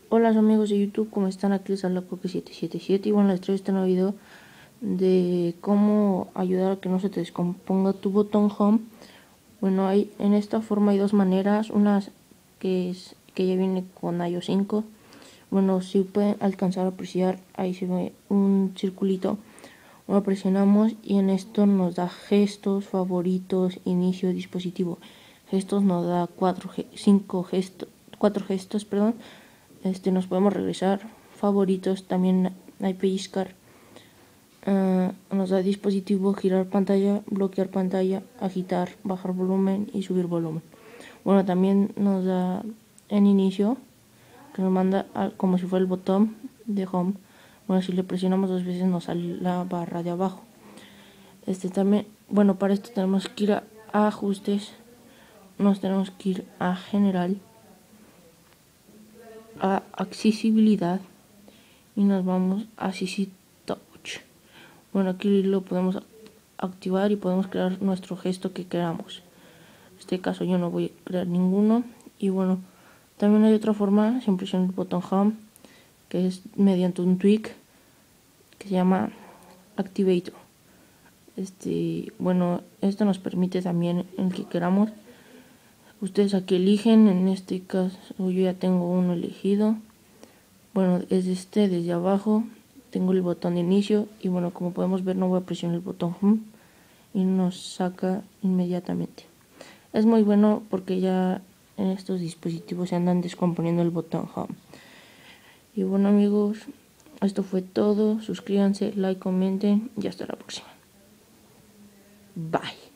Hola amigos de YouTube, ¿cómo están? Aquí les habla Coque777 y bueno, les traigo este nuevo video de cómo ayudar a que no se te descomponga tu botón Home. Bueno, en esta forma hay dos maneras, una que ya viene con iOS 5. Bueno, si pueden alcanzar a apreciar, ahí se ve un circulito, lo presionamos y en esto nos da gestos, favoritos, inicio, dispositivo. Gestos nos da 4 gestos, perdón. Nos podemos regresar, favoritos, también hay pellizcar, nos da dispositivo, girar pantalla, bloquear pantalla, agitar, bajar volumen y subir volumen. Bueno, también nos da en inicio, que nos manda como si fuera el botón de home. Bueno, si le presionamos 2 veces nos sale la barra de abajo. También, bueno, para esto tenemos que ir a ajustes, nos tenemos que ir a general, a accesibilidad y nos vamos a CC Touch. Bueno, aquí lo podemos activar y podemos crear nuestro gesto que queramos. En este caso yo no voy a crear ninguno. Y bueno, también hay otra forma, sin presionar el botón Home, que es mediante un tweak que se llama Activator. Bueno, esto nos permite también el que queramos. Ustedes aquí eligen, en este caso yo ya tengo uno elegido. Bueno, es desde abajo tengo el botón de inicio y bueno, como podemos ver no voy a presionar el botón Home y nos saca inmediatamente. Es muy bueno porque ya en estos dispositivos se andan descomponiendo el botón Home. Y bueno amigos, esto fue todo. Suscríbanse, like, comenten y hasta la próxima. Bye.